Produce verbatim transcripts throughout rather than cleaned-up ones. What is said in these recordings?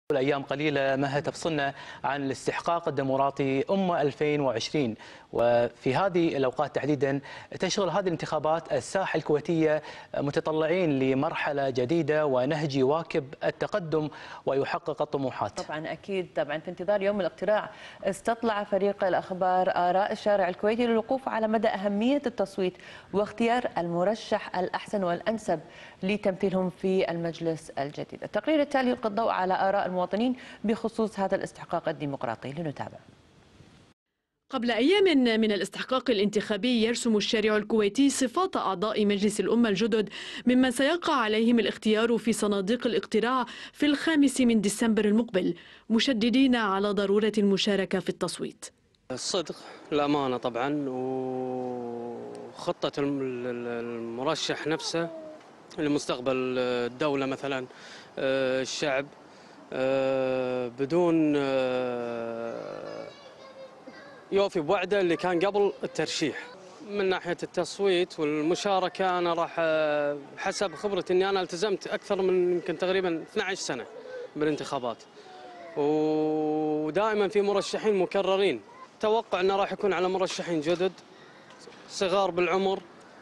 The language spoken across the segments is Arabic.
أيام قليلة مها تفصلنا عن الاستحقاق الديمقراطي أم ألفين وعشرين، وفي هذه الأوقات تحديدا تشغل هذه الانتخابات الساحة الكويتية متطلعين لمرحلة جديدة ونهج يواكب التقدم ويحقق الطموحات. طبعا أكيد. طبعا في انتظار يوم الاقتراع استطلع فريق الأخبار آراء الشارع الكويتي للوقوف على مدى أهمية التصويت واختيار المرشح الأحسن والأنسب لتمثيلهم في المجلس الجديد. التقرير التالي يلقي الضوء على آراء المواطنين بخصوص هذا الاستحقاق الديمقراطي. لنتابع. قبل أيام من الاستحقاق الانتخابي يرسم الشارع الكويتي صفات أعضاء مجلس الأمة الجدد ممن سيقع عليهم الاختيار في صناديق الاقتراع في الخامس من ديسمبر المقبل، مشددين على ضرورة المشاركة في التصويت. الصدق، الأمانة طبعا، وخطة المرشح نفسه لمستقبل الدولة مثلا الشعب بدون يوفي بوعده اللي كان قبل الترشيح. من ناحية التصويت والمشاركة أنا راح حسب خبرتي أني أنا التزمت أكثر من يمكن تقريبا اثنتي عشرة سنة بالانتخابات، ودائما في مرشحين مكررين. توقع أنه راح يكون على مرشحين جدد صغار بالعمر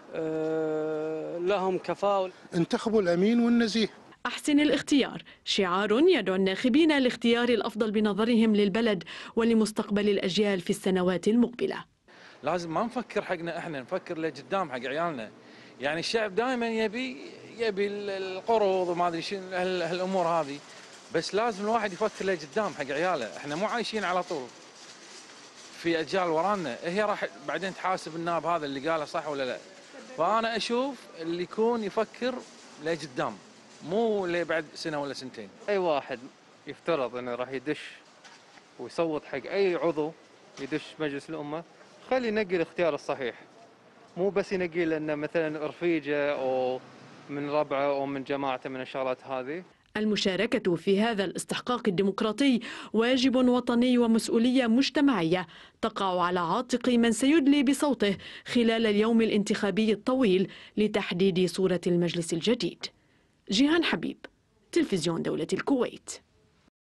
لهم كفاءة. انتخبوا الأمين والنزيه. أحسن الاختيار شعار يدعو الناخبين لاختيار الأفضل بنظرهم للبلد ولمستقبل الأجيال في السنوات المقبلة. لازم ما نفكر حقنا احنا، نفكر لقدام حق عيالنا. يعني الشعب دائما يبي يبي القروض وما ادري شنو هالامور هذه، بس لازم الواحد يفكر لقدام حق عياله. احنا مو عايشين على طول، في اجيال ورانا هي راح بعدين تحاسب الناب هذا اللي قاله صح ولا لا. فانا اشوف اللي يكون يفكر لقدام، مو اللي بعد سنه ولا سنتين. اي واحد يفترض انه راح يدش ويصوت حق اي عضو يدش مجلس الامه، خلي ينقي الاختيار الصحيح، مو بس ينقي لانه مثلا رفيجه او من ربعه او من جماعته من الشغلات هذه. المشاركة في هذا الاستحقاق الديمقراطي واجب وطني ومسؤولية مجتمعية تقع على عاتق من سيدلي بصوته خلال اليوم الانتخابي الطويل لتحديد صورة المجلس الجديد. جيهان حبيب، تلفزيون دولة الكويت.